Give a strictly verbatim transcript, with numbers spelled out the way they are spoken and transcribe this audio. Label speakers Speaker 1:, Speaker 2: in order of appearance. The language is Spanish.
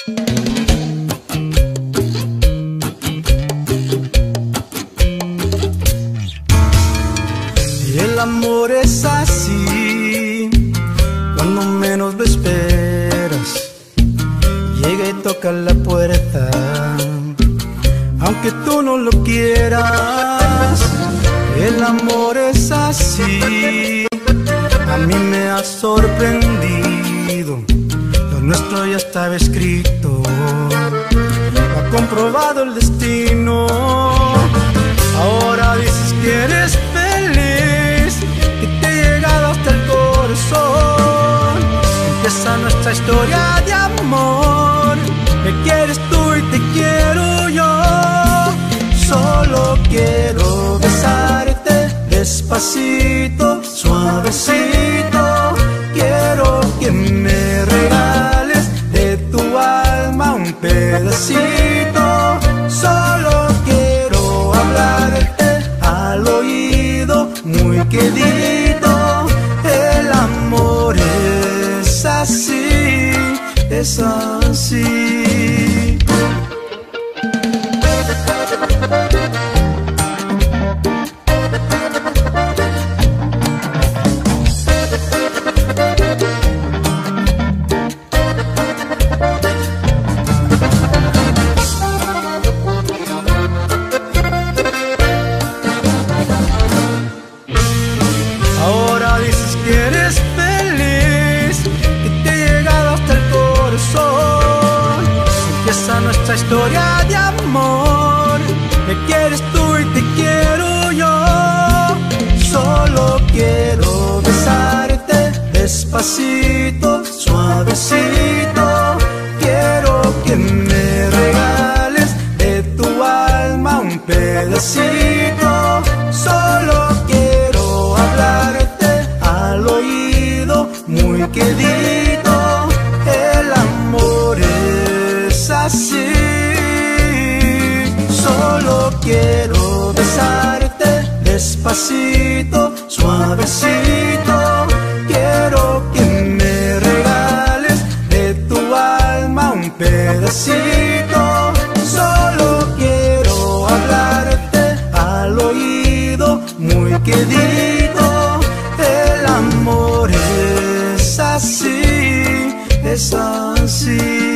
Speaker 1: El amor es así, cuando menos lo esperas, llega y toca la puerta, aunque tú no lo quieras. El amor es así, a mí me ha sorprendido, lo nuestro ya estaba escrito, lo ha comprobado el destino. Ahora dices que eres feliz, que te he llegado hasta el corazón. Empieza nuestra historia de amor, me quieres tú y te quiero yo. Solo quiero besarte despacito, suavecito. Quiero que me regales de tu alma un pedacito. Solo quiero hablarte al oído muy quedito. El amor es así, es así. Ahora dices que eres feliz, que te he llegado hasta el corazón. Empieza nuestra historia de amor, me quieres tú y te quiero yo. Solo quiero besarte despacito, suavecito. Quiero que me regales de tu alma un pedacito. Solo quiero hablarte al oído muy quedito. El amor es así. Solo quiero besarte despacito, suavecito. Quiero que me regales de tu alma un pedacito. Solo quiero hablarte al oído muy quedito. El amor es así, es así.